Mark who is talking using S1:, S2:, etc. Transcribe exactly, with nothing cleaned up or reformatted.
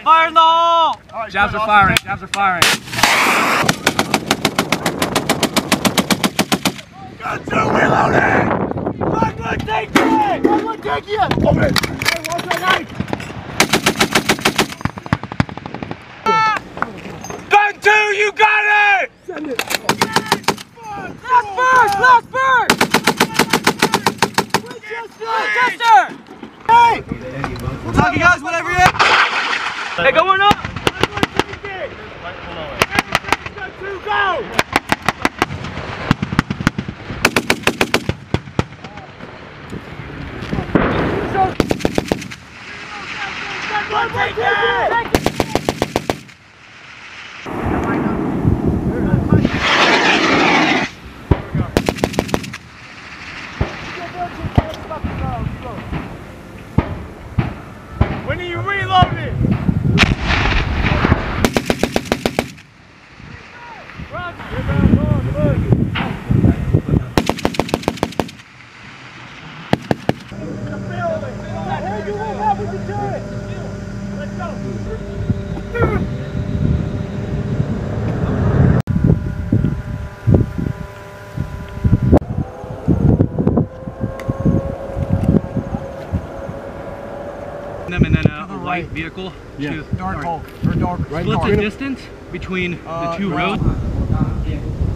S1: Fire in the hole!
S2: Right,
S1: Jabs
S2: good,
S1: are
S2: awesome.
S1: firing, jabs are firing.
S2: Got two, reloading! One, one, take it! One, one, take it! Over it! Hey, watch that knife! Gun two, you got it! Send it!
S1: Last first! Last first! Winchester!
S2: Hey!
S1: We'll talk you guys whatever you have. Hey, go one up!
S2: Gun two, go! One, take it! When are you reloading? Let's go.
S1: Them and then a, a light vehicle.
S2: Yeah.
S1: To
S2: Dark hole. Or dark. Right
S1: split
S2: dark.
S1: the distance between
S2: uh,
S1: the two
S2: right.
S1: roads.